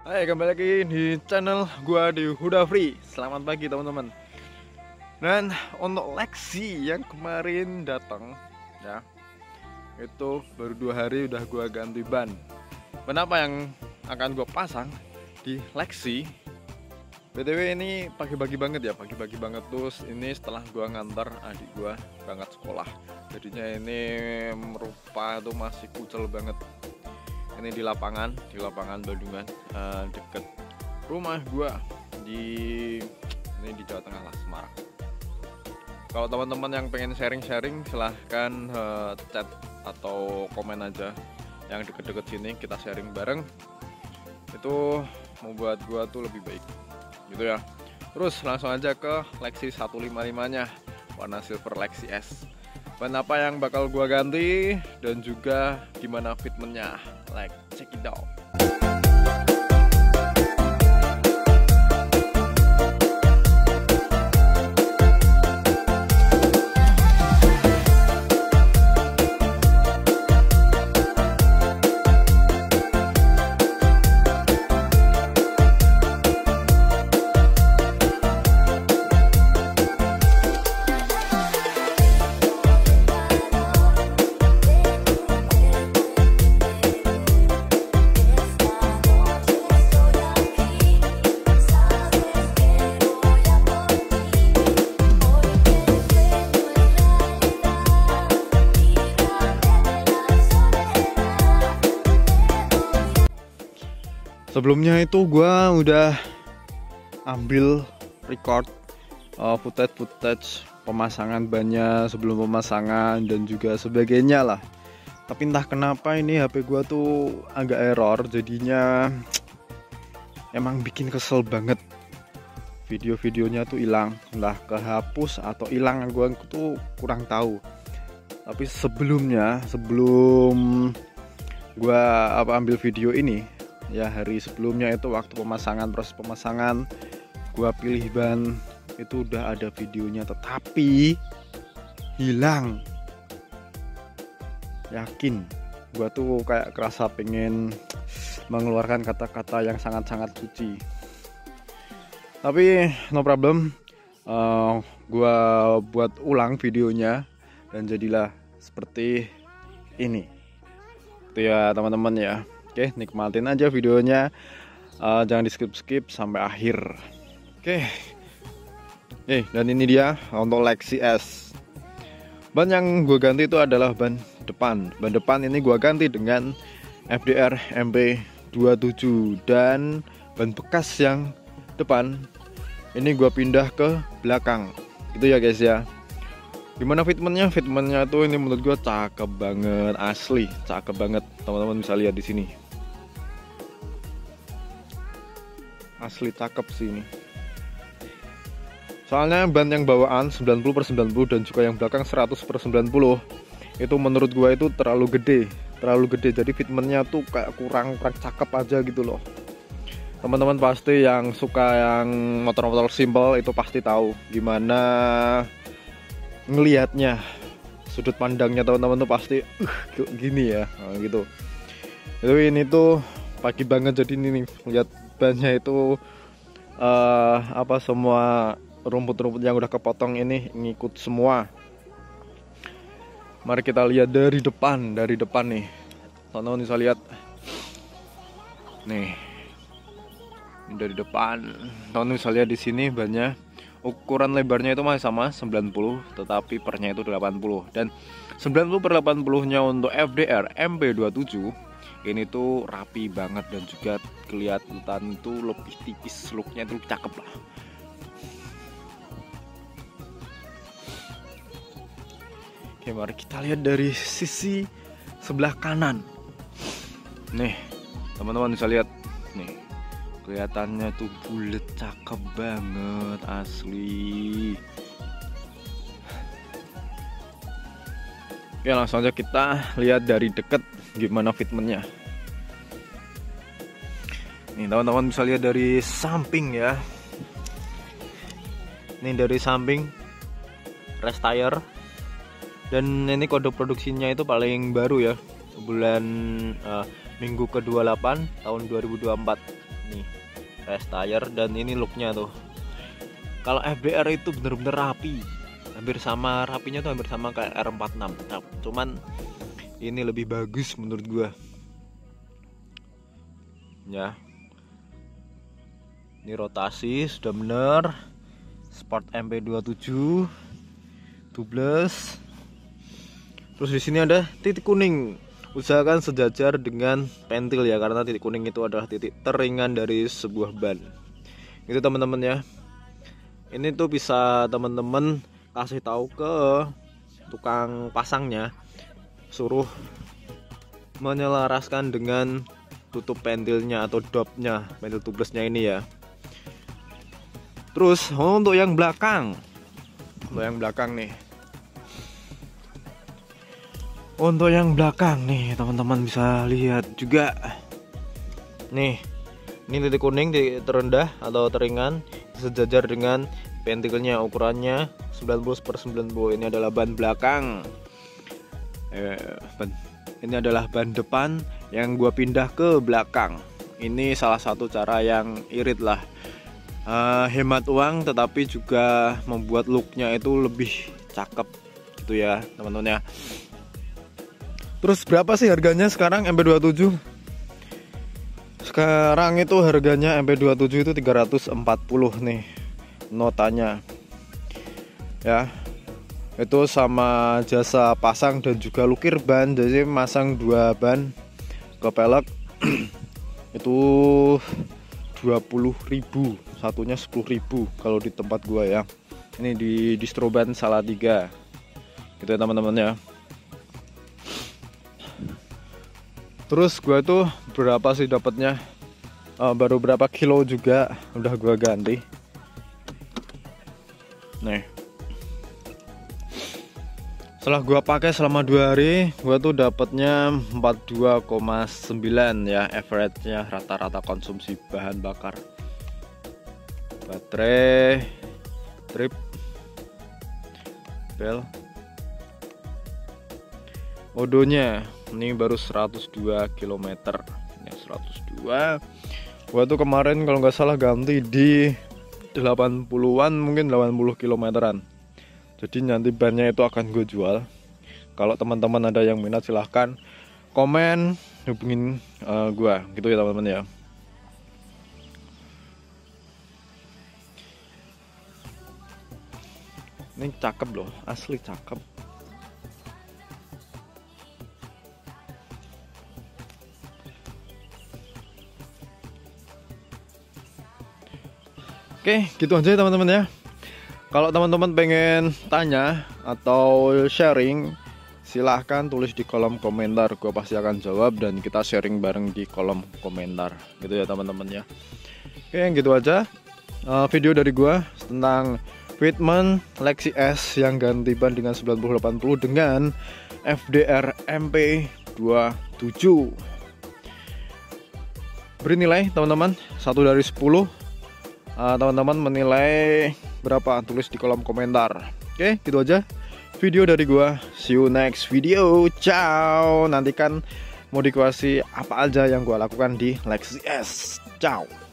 Hai, kembali lagi di channel gua di Huda Free. Selamat pagi teman-teman. Dan untuk Lexi yang kemarin datang ya, itu baru 2 hari udah gua ganti ban. Ban apa yang akan gua pasang di Lexi? BTW ini pagi-pagi banget ya, pagi-pagi banget. Terus ini setelah gua ngantar adik gua berangkat sekolah. Jadinya ini rupa itu masih kucel banget. Ini di lapangan Bandungan, deket rumah gua di Jawa Tengah lah, Semarang. Kalau teman-teman yang pengen sharing-sharing silahkan chat atau komen aja yang deket-deket sini, kita sharing bareng. Itu membuat gua tuh lebih baik gitu ya. Terus langsung aja ke Lexi 155 nya warna silver Lexi S. Ban apa yang bakal gua ganti dan juga gimana fitmentnya, like check it out. Sebelumnya itu gua udah ambil record footage pemasangan bannya sebelum pemasangan dan juga sebagainya lah. Tapi entah kenapa ini HP gua tuh agak error, jadinya emang bikin kesel banget. Video-videonya tuh hilang, entah kehapus atau hilang, gua tuh kurang tahu. Tapi sebelum gua ambil video ini ya, hari sebelumnya itu waktu proses pemasangan gua pilih ban, itu udah ada videonya tetapi hilang. Yakin gua tuh kayak kerasa pengen mengeluarkan kata-kata yang sangat-sangat suci, tapi no problem. Gua buat ulang videonya dan jadilah seperti ini itu ya teman-teman ya. Oke, nikmatin aja videonya, jangan di skip sampai akhir. Oke, dan ini dia untuk Lexi S. Ban yang gue ganti itu adalah ban depan. Ban depan ini gue ganti dengan FDR MP27, dan ban bekas yang depan ini gue pindah ke belakang. Gitu ya guys ya. Gimana fitmentnya? Fitmentnya tuh ini menurut gue cakep banget, asli cakep banget. Teman-teman bisa lihat di sini. Asli cakep sih ini. Soalnya ban yang bawaan 90/90 dan juga yang belakang 100/90 itu menurut gua itu terlalu gede. Jadi fitmentnya tuh kayak kurang cakep aja gitu loh. Teman-teman pasti yang suka yang motor-motor simple itu pasti tahu gimana ngelihatnya, sudut pandangnya teman-teman tuh pasti gini ya, gitu. Itu ini tuh pagi banget, jadi ini nih lihat bannya itu semua rumput-rumput yang udah kepotong ini ngikut semua. Mari kita lihat dari depan nih. Teman-teman bisa lihat nih. Ini dari depan. Teman-teman bisa lihat di sini bannya. Ukuran lebarnya itu masih sama 90, tetapi pernya itu 80. Dan 90/80-nya untuk FDR MP27 ini tuh rapi banget dan juga kelihatan tuh lebih tipis, looknya tuh cakep lah. Oke, mari kita lihat dari sisi sebelah kanan. Nih, teman-teman bisa lihat nih, kelihatannya tuh bulat, cakep banget asli. Oke, langsung aja kita lihat dari deket gimana fitmentnya. Nih teman-teman bisa lihat dari samping ya. Ini dari samping rest tire, dan ini kode produksinya itu paling baru ya, bulan minggu ke-28 tahun 2024. nih race tire, dan ini looknya tuh. Kalau FDR itu bener-bener rapi, hampir sama rapinya tuh, hampir sama kayak R46. Nah, cuman ini lebih bagus menurut gua ya. Ini rotasi sudah bener, Sport MP27 tubeless. Terus di sini ada titik kuning, usahakan sejajar dengan pentil ya, karena titik kuning itu adalah titik teringan dari sebuah ban. Itu teman-teman ya. Ini tuh bisa teman-teman kasih tahu ke tukang pasangnya, suruh menyelaraskan dengan tutup pentilnya atau dopnya, pentil tubelessnya ini ya. Terus untuk yang belakang, nih. Untuk yang belakang nih teman-teman bisa lihat juga. Nih, ini titik kuning, titik terendah atau teringan, sejajar dengan pentilnya, ukurannya 90/90. Ini adalah ban belakang. Ini adalah ban depan yang gua pindah ke belakang. Ini salah satu cara yang irit lah, hemat uang tetapi juga membuat looknya itu lebih cakep gitu ya teman-teman ya. Terus berapa sih harganya sekarang MP27? Sekarang itu harganya MP27 itu 340 nih notanya ya. Itu sama jasa pasang dan juga lukir ban. Jadi masang 2 ban ke pelek itu 20.000, satunya 10.000 kalau di tempat gua ya. Ini di Distroban Salatiga gitu ya teman-teman ya. Terus gua tuh berapa sih dapatnya, baru berapa kilo juga udah gua ganti nih. Setelah gua pakai selama 2 hari, gua tuh dapatnya 42,9 ya average-nya, rata-rata konsumsi bahan bakar. Baterai, trip, bel, odonya ini baru 102 km ya, 102. Gua tuh kemarin kalau nggak salah ganti di 80-an, mungkin 80 kilometeran. Jadi nanti bannya itu akan gue jual. Kalau teman-teman ada yang minat silahkan komen, hubungin gue gitu ya teman-teman ya. Ini cakep loh, asli cakep. Oke, gitu aja teman-teman ya. Kalau teman-teman pengen tanya atau sharing, silahkan tulis di kolom komentar. Gue pasti akan jawab dan kita sharing bareng di kolom komentar gitu ya teman-teman ya. Oke, gitu aja video dari gue tentang fitment Lexi S yang ganti ban dengan 9080 dengan FDR MP27. Beri nilai teman-teman 1 dari 10. Teman-teman menilai berapa? Tulis di kolom komentar. Oke, gitu aja video dari gua. See you next video. Ciao. Nantikan modifikasi apa aja yang gua lakukan di Lexi S. Ciao.